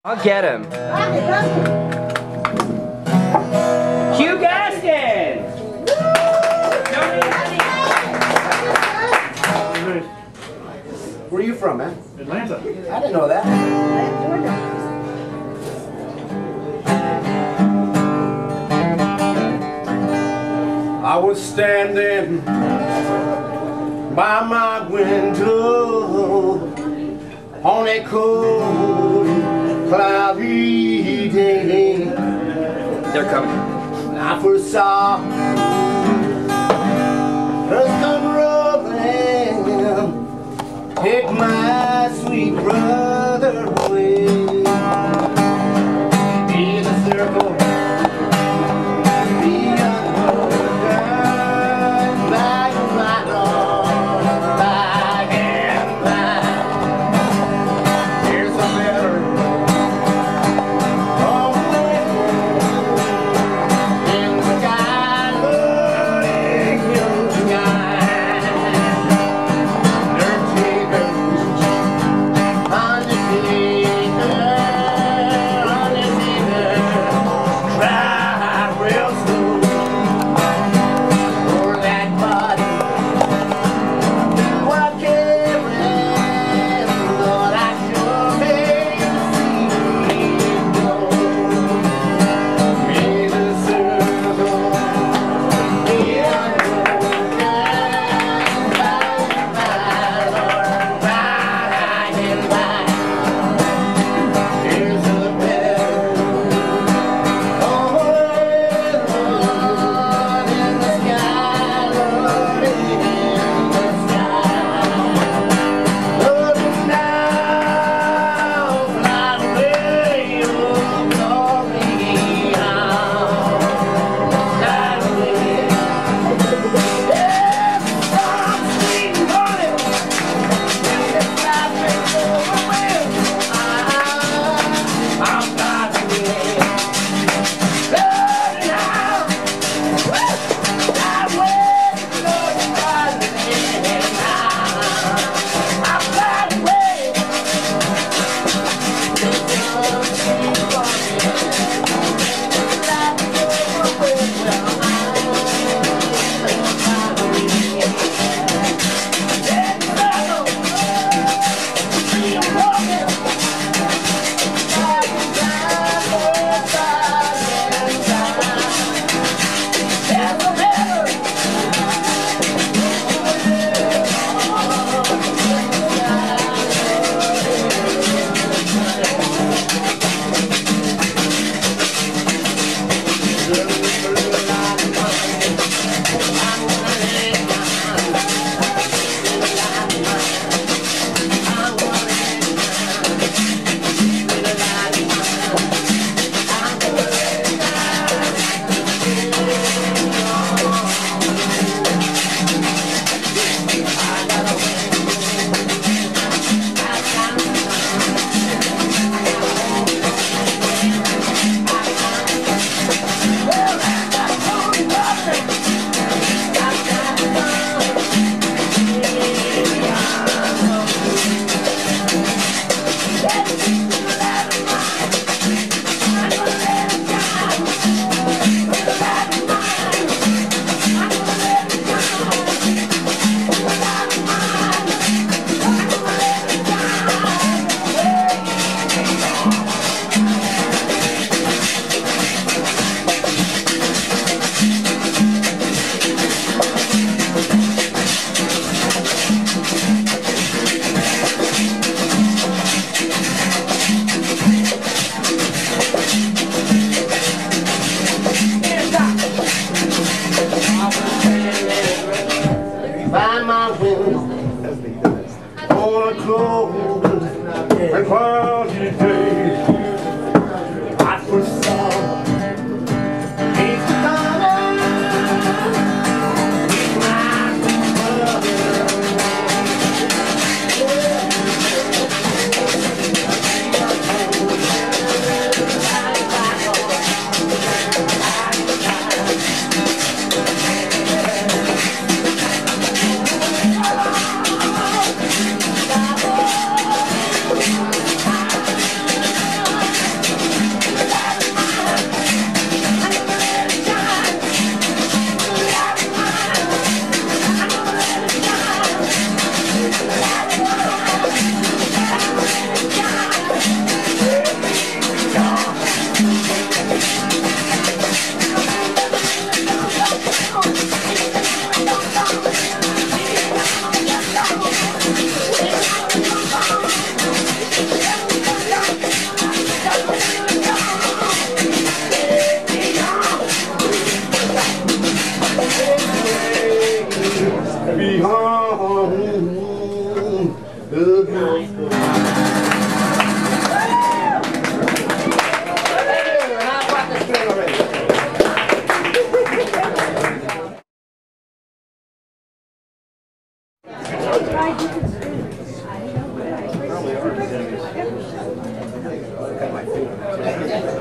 I'll get him. Hugh Gaskins! Where are you from, man? Atlanta. I didn't know that. I was standing by my window on a cold, cloudy day. They're coming. I first saw her come rolling, take my sweet brother away. In a circle beyond the sky, like my Lord, by and by. Here's a letter from in the sky, loading your sky. Their takers on the day. Thank you.